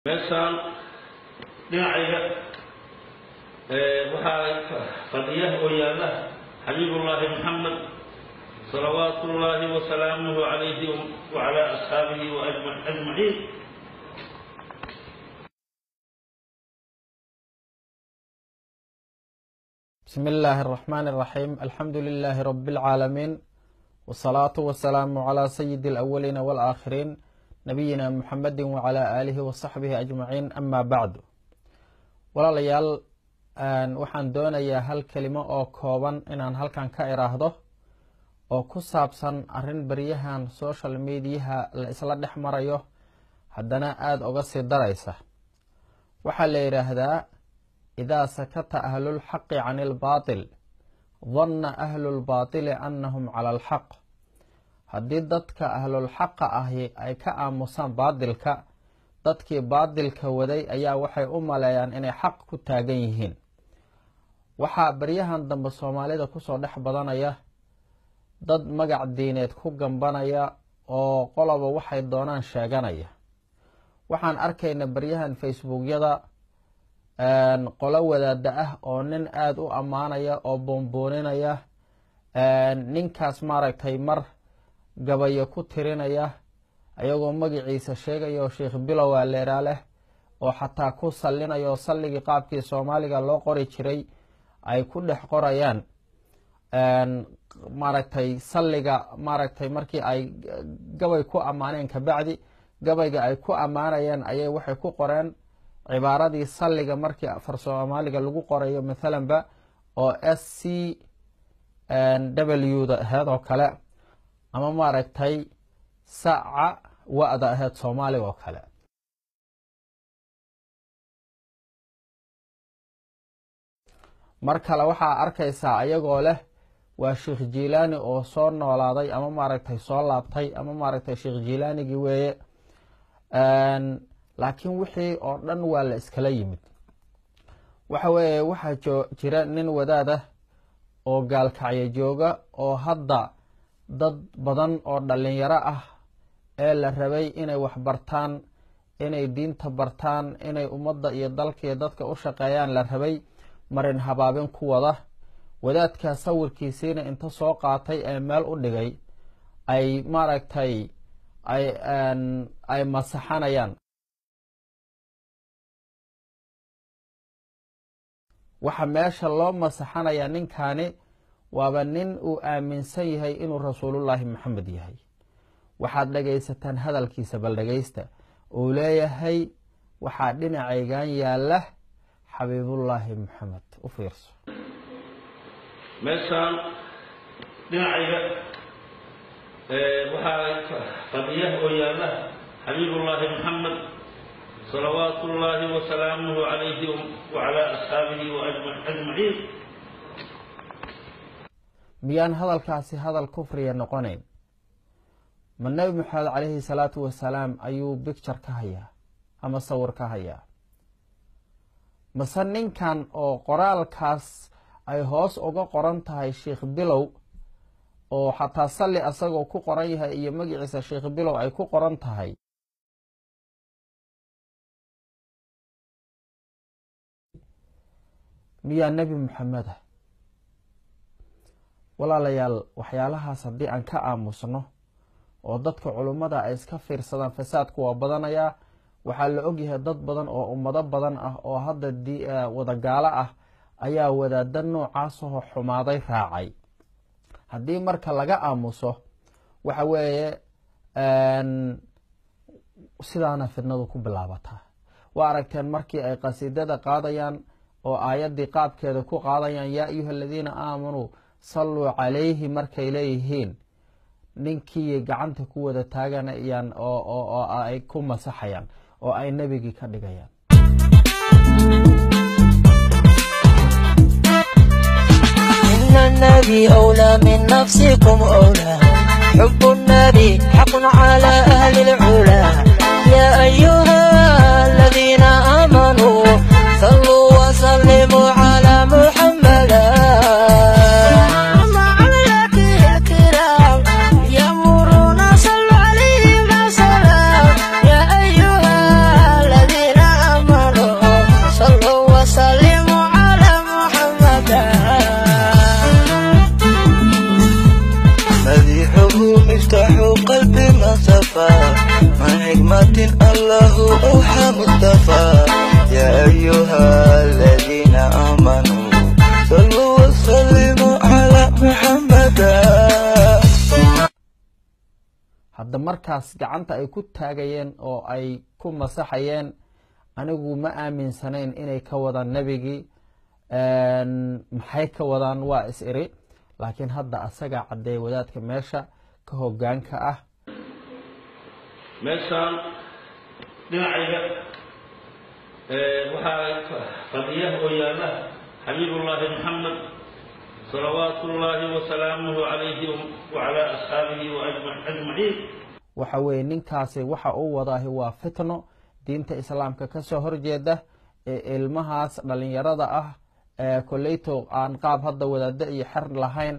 meeshaan dhinacayga waxaa fadhiya oo yaala xabiibullaahi maxamed salawaatullaahi wasalaamuhu calayhi wacalaa ashaabihi ajmaciin. بسم الله الرحمن الرحيم. الحمد لله رب العالمين، والصلاة والسلام على سيد الأولين والآخرين نبينا محمد وعلى آله وصحبه أجمعين. أما بعد، walaalayaal waxaan doonayaa hal kelimo oo kooban inaan halkan ka iraahdo oo ku saabsan arrin baryahan social mediaha la isla dhex marayo haddana aada uga sii daraysa. waxaa la yidhaahdaa إذا سكت أهل الحق عن الباطل ظن أهل الباطل أنهم على الحق. haddii dadka ahlulxaqa ahi ay ka aamusaan baadilka, dadkii baadilka waday ayaa waxay u maleeyaan inay xaq ku taagan yihiin. waxaa baryahan dambe soomaalida kusoo dhex badanaya dad magac diineed ku gambanaya oo qoloba waxay doonaan sheeganaya. waxaan arkayna baryahan facebookyada qolo wadaada ah oo nin aada u ammaanaya oo boonbooninaya, ninkaas maaragtay mar gabayo ku tirinaya ayagoo magaciisa sheegaya oo sheekh bilow aleeraa leh oo xataa ku sallinaya oo salligii qaabkii soomaaliga loo qori jiray ay ku dhex qorayaan. maaragtay salliga maaragtay markii ay gabay ku ammaaneen kabacdi gabayga ay ku ammaanayeen ayay waxay ku qoreen cibaaradii salliga markii afar soomaaliga lagu qorayo mathalanba oo SCW da aheyd oo kale, ama maaragtay saca wa-da aheyd soomaaliga oo kale. mar kale waxaa arkaysaa ayagoo leh waa sheekh jilaani oo soo noolaaday ama maaragtay soo laabtay ama maaragtay sheekh jilaanigii weeye. laakiin wixii oo dhan waa la iskala yimid. waxa weeye waxaa jira nin wadaada oo gaalkacyo jooga oo hadda dad badan oo dhalinyaro ah ee la rabay inay wax bartaan, inay diinta bartaan, inay ummadda iyo dalkaiyo dadka u shaqeeyaan la rabay, marin habaabin ku wada. wadaadkaa sawirkiisiina inta soo qaatay ee meel u dhigay ay maaragtay ay masaxanayaan. waxa meesha loo masaxanayaa ninkani waaba nin uu aaminsan yahay inuu rasuulullaahi maxamed yahay. waxaad dhagaysataan hadalkiisa, bal dhagaysta. uu leeyahay waxaa dhinacaygan yaala xabiibullaahi maxamed. u fiirso. meeshaan dhinacayga waxaa fadhiya oo yaala xabiibullaahi maxamed salawaatullaahi wasalaamuhu calayhi wacalaa ashaabihi ajmaciin. miyaan hadalkaasi hadal kufriya noqonayn? ma nebi maxamed calayhi salaatu wasalaam ayuu bicture ka hayaa ama sawir ka hayaa? mase ninkan oo qoraalkaas ay hoos uga qoran tahay sheekh bilow oo xataa salli asagoo ku qoran yahay iyo magaciisa sheekh bilow ay ku qoran tahay, miyaa nebi maxameda? walaalayaal, waxyaalahaas haddii aan ka aamusno oo dadka culummada ay iska fiirsadaan, fasaadku waa badanayaa. waxaa la ogyahay dad badan oo ummado badan ah oo hadda wadagaalo ah ayaa wadaada noocaasoo xumaaday raacay. haddii marka laga aamuso waxa weeye sidaana fidnadu ku bilaabataa. waa aragteen markii ay qasiidada qaadayaan oo aayaddii qaabkeeda ku qaadayaan yaa ayuha aladiina aamanuu salluu calayhi markay leeyihiin, ninkii gacanta ku wada taaganayaan oo ay ku masaxayaan oo ay nebigii ka dhigayaan. إن النبي أولى من نفسكم أولى، حب النبي حق على أهل العلا. يا أيها الذين آمنوا صلوا وسلموا على محمد. يأمرون صلوا عليه ما سلام. يا أيها الذين مصطفى يا أيها الذين آمنوا صلوا وسلموا على محمد. hadda markaas gacanta ay ku taagayeen oo ay ku masaxayeen anigu ma aaminsanayn inay ka wadaan nebigii maxay ka wadaan waa is iri laakiin hadda asaga caddeey wadaadka meesha ka hoggaanka ah meeshaan dhinacayga waxaa fadhiya oo yaalla xabiibullaahi maxamed salawaatullaahi wasalaamuhu calayhi wacalaa asxaabihi ajmaciin waxa weeye ninkaasi waxa uu wadaahi waa fitno diinta islaamka ka soo horjeeda ee ilmahaas dhalinyarada ah koleyto aan qaab hadda wadaado iyo xer lahayn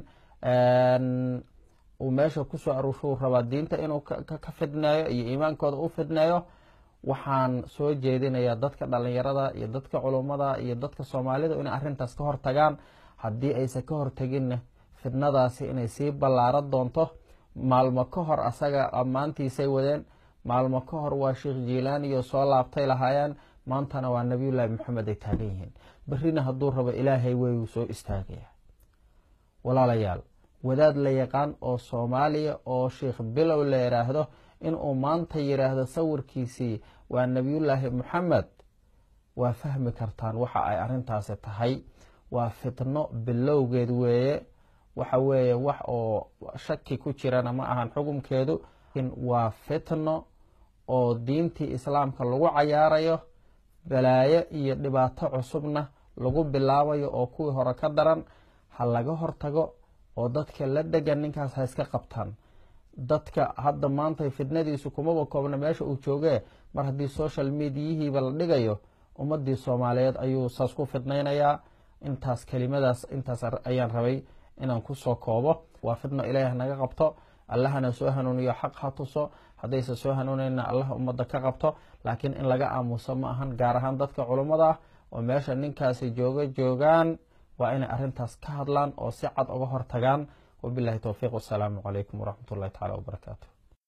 uu meesha kusoo aruushuu rabaa diinta inuu ka fidneeyo iyo iimaankooda u fidneeyo waxaan soo jeedinayaa dadka dhalinyarada iyo dadka culummada iyo dadka soomaalida inay arrintaas ka hortagaan haddii aysan ka horteginna fidnadaasi inay sii ballaaran doonto maalmo ka hor asaga ammaantiisay wadeen maalmo ka hor waa sheekh jiilaaniyo soo laabtay lahaayeen maantana waa nabiyullaahi maxamed ay taagan yihiin berrina hadduu rabo ilaahay weyuu soo istaagaya walaalayaal wadaad la yaqaan oo soomaaliya oo sheekh bilow la yidhaahdo inuu maanta yidhaahdo sawirkiisii waa nabiyullaahi maxamed waa fahmi kartaan waxa ay arrintaasi tahay waa fitno bilowgeed weeye waxa weeye wax oo shaki ku jirana ma ahan xukumkeedu waa fitno oo diintii islaamka lagu cayaarayo balaayo iyo dhibaato cusubna lagu bilaabayo oo kuwii hore ka daran ha laga hortago oo dadka la degan ninkaas ha iska qabtaan dadka hadda maanta fitnadiisu kumaba koobna meesha uu joogee mar haddii social mediyihiiba la dhigayo ummadii soomaaliyeed ayuu saas ku fidnaynayaa intaas kelimadaas intaas ayaan rabay inaan kusoo koobo waa fitno ilaahi naga qabto allahana soo hanuuniyo xaq ha tuso haddaysa soo hanuunayna allah ummadda ka qabto laakiin in laga aamuso ma ahan gaar ahaan dadka culummada ah oo meesha ninkaasi joogaan waa inay arrintaas ka hadlaan oo si cad uga hortagaan wabillahi towfiiq wasalaamu calaykum waraxmatullahi tacaala wabarakaatu